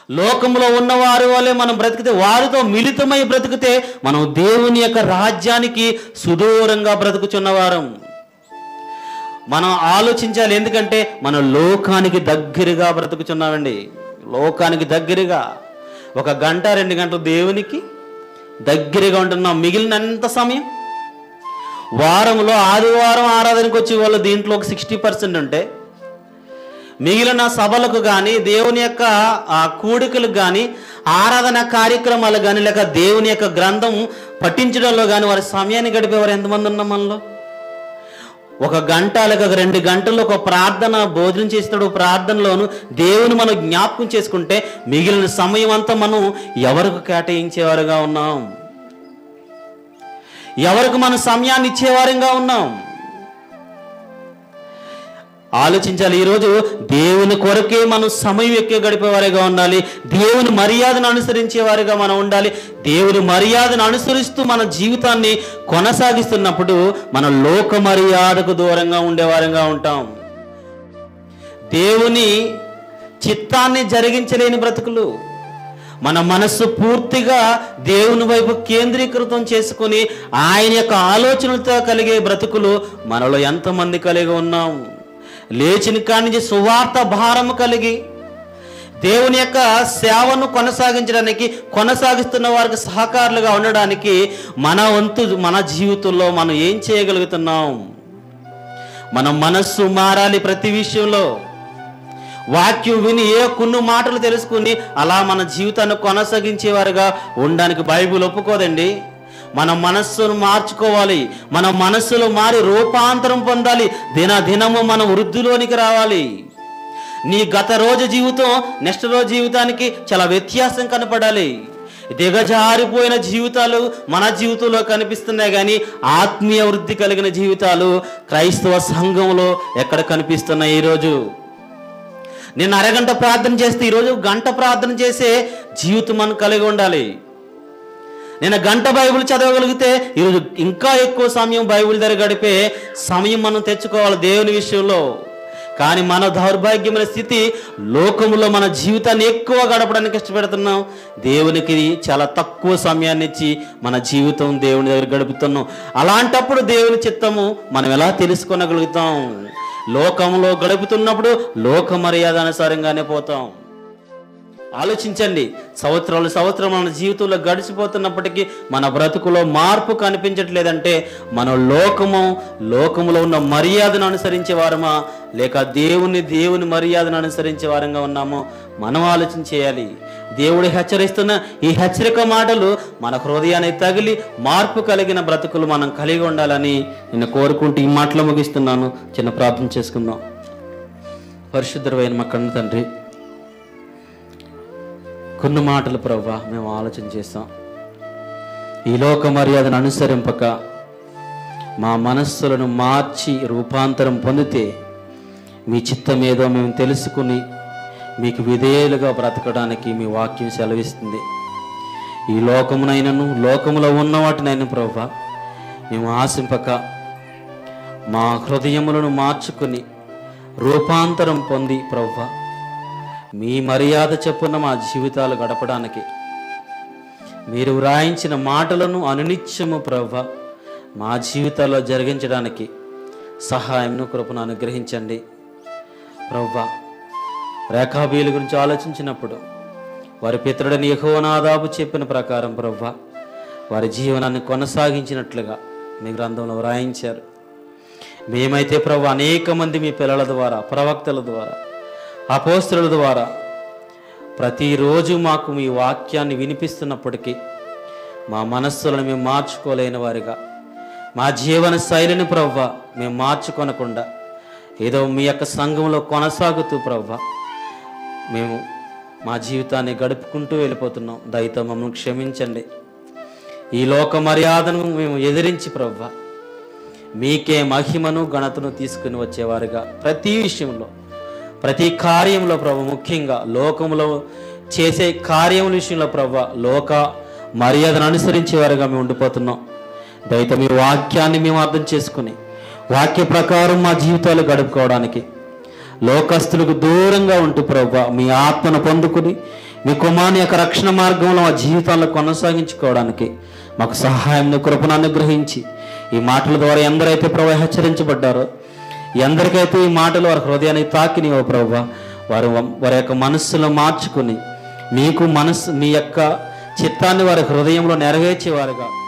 లోకంలో ఉన్నవారి వల్లే మనం బ్రతికితే, వారితో మిళితమై బ్రతికితే మనం దేవుని యొక్క రాజ్యానికి సుదూరంగా బ్రతుకుచున్నవారం. మనం ఆలోచించాలి. ఎందుకంటే మనం లోకానికి దగ్గరగా బ్రతుకుచున్నామండి. లోకానికి దగ్గరగా 1 గంట 2 గంటలు దేవునికి దగ్గరగా ఉంటున్నాం. మిగిలినంత సమయం వారంలో ఆదివారం ఆరాధనకు వచ్చే వాళ్ళు దీంట్లో ఒక 60% ఉంటే, మిగిలిన సభలకు కానీ, దేవుని యొక్క కూడికలకు కానీ, ఆరాధన కార్యక్రమాలు కానీ, లేక దేవుని యొక్క గ్రంథం పఠించడంలో కానీ వారి సమయాన్ని గడిపేవారు ఎంతమంది ఉన్నాం మనలో? 1 గంట లేక 2 గంటల్లో ఒక ప్రార్థన, భోజనం చేస్తాడు, ప్రార్థనలోను దేవుని మనం జ్ఞాపకం చేసుకుంటే మిగిలిన సమయం అంతా మనం ఎవరికి కేటాయించేవారుగా ఉన్నాం? ఎవరికి మనం సమయాన్ని ఇచ్చేవారంగా ఉన్నాం? ఆలోచించాలి. ఈరోజు దేవుని కొరకే మనం సమయం ఎక్కువ గడిపేవారిగా ఉండాలి. దేవుని మర్యాదను అనుసరించేవారిగా మనం ఉండాలి. దేవుని మర్యాదను అనుసరిస్తూ మన జీవితాన్ని కొనసాగిస్తున్నప్పుడు మనం లోక మర్యాదకు దూరంగా ఉండేవారంగా ఉంటాం. దేవుని చిత్తాన్ని జరిగించలేని బ్రతుకులు, మన మనస్సు పూర్తిగా దేవుని వైపు కేంద్రీకృతం చేసుకుని ఆయన యొక్క ఆలోచనలతో కలిగే బ్రతుకులు మనలో ఎంతమంది కలిగి ఉన్నాం? లేచిన కాడి నుంచి సువార్త భారము కలిగి దేవుని యొక్క సేవను కొనసాగిస్తున్న వారికి సహకారులుగా ఉండడానికి మన వంతు, మన జీవితంలో మనం ఏం చేయగలుగుతున్నాం? మన మనస్సు మారాలి. ప్రతి విషయంలో వాక్యం విని కొన్ని మాటలు తెలుసుకుని అలా మన జీవితాన్ని కొనసాగించేవారుగా ఉండడానికి బైబిల్ ఒప్పుకోదండి. మన మనస్సును మార్చుకోవాలి. మన మనస్సులో మారి రూపాంతరం పొందాలి. దినదినము మనం వృద్ధిలోనికి రావాలి. నీ గత రోజు జీవితం నెక్స్ట్ రోజు జీవితానికి చాలా వ్యత్యాసం కనపడాలి. దిగజారిపోయిన జీవితాలు మన జీవితంలో కనిపిస్తున్నాయి, కానీ ఆత్మీయ వృద్ధి కలిగిన జీవితాలు క్రైస్తవ సంఘంలో ఎక్కడ కనిపిస్తున్నాయి? ఈరోజు నేను అరగంట ప్రార్థన చేస్తే ఈరోజు గంట ప్రార్థన చేసే జీవితం మనం కలిగి ఉండాలి. నేను గంట బైబిల్ చదవగలిగితే ఈరోజు ఇంకా ఎక్కువ సమయం బైబిల్ దగ్గర గడిపే సమయం మనం తెచ్చుకోవాలి దేవుని విషయంలో. కానీ మన దౌర్భాగ్యమైన స్థితి, లోకంలో మన జీవితాన్ని ఎక్కువ గడపడానికి ఇష్టపెడుతున్నాం, దేవునికి చాలా తక్కువ సమయాన్ని ఇచ్చి మన జీవితం దేవుని దగ్గర గడుపుతున్నాం. అలాంటప్పుడు దేవుని చిత్తము మనం ఎలా తెలుసుకోగలుగుతాం? లోకంలో గడుపుతున్నప్పుడు లోక మర్యాద అనుసారంగానే పోతాం. ఆలోచించండి. సంవత్సరాలు మన జీవితంలో గడిచిపోతున్నప్పటికీ మన బ్రతుకులో మార్పు కనిపించట్లేదంటే మనం లోకములో ఉన్న మర్యాదను అనుసరించే వారమా, లేక దేవుని మర్యాదను అనుసరించే వారంగా ఉన్నామో మనం ఆలోచన చేయాలి. దేవుడు హెచ్చరిస్తున్న ఈ హెచ్చరిక మాటలు మన హృదయాన్ని తగిలి మార్పు కలిగిన బ్రతుకులు మనం కలిగి ఉండాలని నేను కోరుకుంటూ ఈ మాటలు ముగిస్తున్నాను. చిన్న ప్రార్థన చేసుకుందాం. పరిశుద్ధమైన మా కన్న తండ్రి, కొన్ని మాటలు ప్రభువా మేము ఆలోచన చేస్తాం. ఈ లోక మర్యాదను అనుసరింపక మా మనస్సులను మార్చి రూపాంతరం పొందితే మీ చిత్తం ఏదో మేము తెలుసుకుని మీకు విధేయులుగా బ్రతకడానికి మీ వాక్యం సెలవిస్తుంది. ఈ లోకమునైనను లోకములో ఉన్న వాటినైనా ప్రభువా మేము ఆశింపక మా హృదయములను మార్చుకుని రూపాంతరం పొంది ప్రభువా మీ మర్యాద చొప్పున మా జీవితాలు గడపడానికి మీరు వ్రాయించిన మాటలను అనునిత్యము ప్రభువా మా జీవితాల్లో జరిగించడానికి సహాయంను కృపను అనుగ్రహించండి. ప్రభువా రేఖాబీల గురించి ఆలోచించినప్పుడు వారి పితరుడని యెహోవానాదాబు చెప్పిన ప్రకారం ప్రభువా వారి జీవనాన్ని కొనసాగించినట్లుగా మీ గ్రంథంలో వ్రాయించారు. మేమైతే ప్రభువా అనేక మంది మీ పిల్లల ద్వారా, ప్రవక్తల ద్వారా, అపోస్తలుల ద్వారా ప్రతిరోజు మాకు మీ వాక్యాన్ని వినిపిస్తున్నప్పటికీ మా మనస్సులను మేము మార్చుకోలేని వారిగా, మా జీవన శైలిని ప్రభువా మేము మార్చుకొనకుండా ఏదో మీ యొక్క సంఘంలో కొనసాగుతూ ప్రభువా మేము మా జీవితాన్ని గడుపుకుంటూ వెళ్ళిపోతున్నాం. దయతో మమ్మల్ని క్షమించండి. ఈ లోక మర్యాదను మేము ఎదిరించి ప్రభువా మీకే మహిమను ఘనతను తీసుకుని వచ్చేవారుగా ప్రతి విషయంలో, ప్రతి కార్యంలో ప్రభు, ముఖ్యంగా లోకంలో చేసే కార్యముల విషయంలో ప్రభువా లోక మర్యాదను అనుసరించేవారుగా మేము ఉండిపోతున్నాం. దయతో మీ వాక్యాన్ని మేము అర్థం చేసుకుని వాక్య ప్రకారం మా జీవితాలు గడుపుకోవడానికి లోకస్తులకు దూరంగా ఉంటూ ప్రభువా మీ ఆత్మను పొందుకుని మీ కుమారుని యొక్క రక్షణ మార్గంలో ఆ జీవితాల్లో కొనసాగించుకోవడానికి మాకు సహాయం కృపను అనుగ్రహించి ఈ మాటల ద్వారా ఎందరైతే ప్రభు హెచ్చరించబడ్డారో ఎందరికైతే ఈ మాటలు వారి హృదయాన్ని తాకినివో ప్రభువా వారి యొక్క మనస్సులో మార్చుకుని మీకు మీ యొక్క చిత్తాన్ని వారి హృదయంలో నెరవేర్చేవారుగా